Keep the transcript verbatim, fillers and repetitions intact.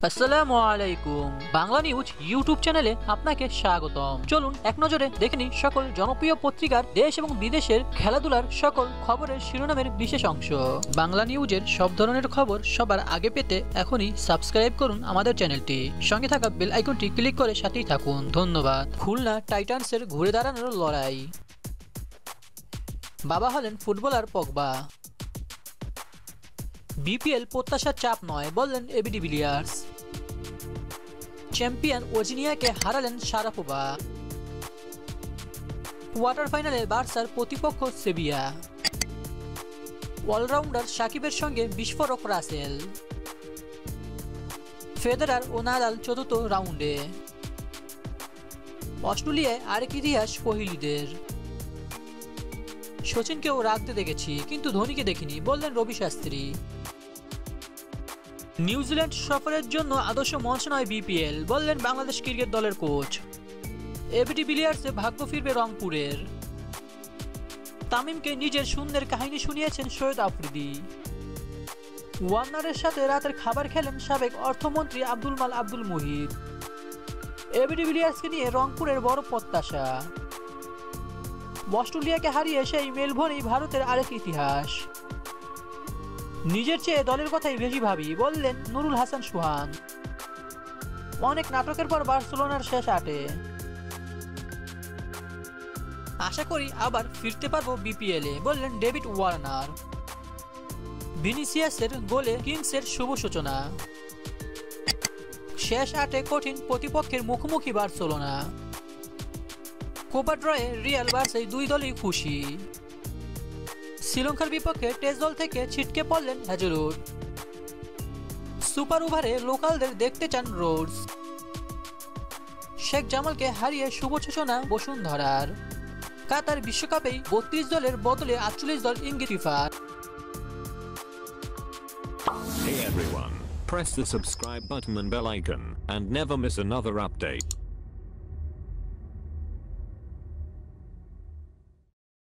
আসসালামু আলাইকুম। Bangla news YouTube চ্যানেলে আপনাকে স্বাগতম। চলুন এক নজরে দেখে নিই সকল জনপ্রিয় পত্রিকার দেশ এবং বিদেশের খেলাধুলার সকল খবরের শিরোনামের বিশেষ অংশ। বাংলা নিউজের সব ধরনের খবর সবার আগে পেতে এখনই সাবস্ক্রাইব করুন আমাদের চ্যানেলটি। সঙ্গে থাকা বেল আইকনটি ক্লিক করে সাথেই থাকুন। ধন্যবাদ। খুলনা টাইটান্সের ঘুরে দাঁড়ানোর লড়াই। বাবা হলেন ফুটবলার পগবা। বিপিএল প্রত্যাশার চাপ নয় বললেন এবি ডিভিলিয়ার্স। চ্যাম্পিয়ন ওজিনিয়াকে হারালেন শারাপোভা। কোয়ার্টার ফাইনালে বার্সার প্রতিপক্ষ সেভিয়া। অলরাউন্ডার সাকিবের সঙ্গে বিস্ফোরক রাসেল। ফেদেরার ও নাদাল চতুর্থ রাউন্ডে। অস্ট্রেলিয়ায় আরেক ইতিহাস কোহলিদের। সচিনকেও রাখতে দেখেছি কিন্তু ধোনিকে দেখিনি বললেন রবি শাস্ত্রী। নিউজিল্যান্ড সফরের জন্য আদর্শ মঞ্চ নয় বিপিএল বললেন বাংলাদেশ ক্রিকেট দলের কোচ। এবি ডিভিলিয়ার্সে ভাগ্য ফিরবে রংপুরের। তামিমকে নিজের শূন্যের কাহিনী শুনিয়েছেন সৈয়দ আফ্রিদি। ওয়ার্নারের সাথে রাতের খাবার খেলেন সাবেক অর্থমন্ত্রী আব্দুল মাল আব্দুল মুহিত। এবি ডিভিলিয়ার্সকে নিয়ে রংপুরের বড় প্রত্যাশা। অস্ট্রেলিয়াকে হারিয়ে সেই মেলবোর্নেই ভারতের আরেক ইতিহাস। নিজের চেয়ে দলের কথাই বেশি ভাবি বললেন নুরুল হাসান সুহান। অনেক নাটকের পর বার্সেলোনার শেষ আটে। আশা করি আবার ফিরতে পারবো বিপিএলে বললেন ডেভিড ওয়ার্নার। ভিনিসিয়াসের গোলে কিংসের শুভ সূচনা। শেষ আটে কঠিন প্রতিপক্ষের মুখোমুখি বার্সেলোনা। কোপা ড্রয়ে রিয়াল বার্সায় দুই দলই খুশি। শ্রীলঙ্কার বিপক্ষে টেস্ট দল থেকে ছিটকে পড়লেন হ্যাজেলউড। সুপার ওভারে লোকালদের দেখতে চান রোডস। শেখ জামালকে হারিয়ে শুভ সূচনা বসুন্ধরার। কাতার বিশ্বকাপেই বত্রিশ দলের বদলে আটচল্লিশ দল ইঙ্গিত ফিফার। Hey everyone, press the subscribe button and bell icon and never miss another update.